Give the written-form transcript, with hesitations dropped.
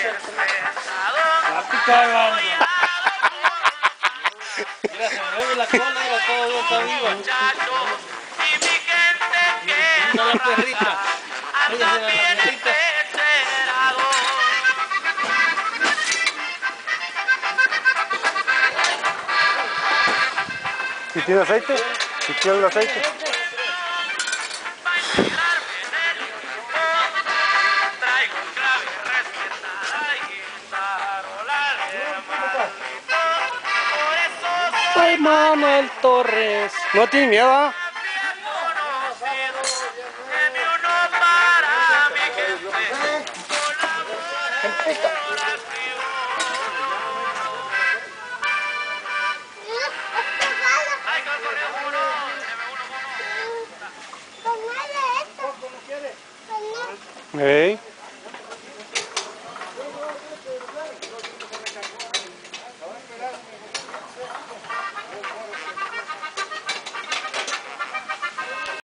picar, mira, se mueve la cola, mira, todo está vivo. Mira la perrita. Ella se la perrita. ¿Y tiene aceite? ¿Y tiene el aceite? Soy Manuel Torres. ¿No tiene miedo? ¿Ah? Hey.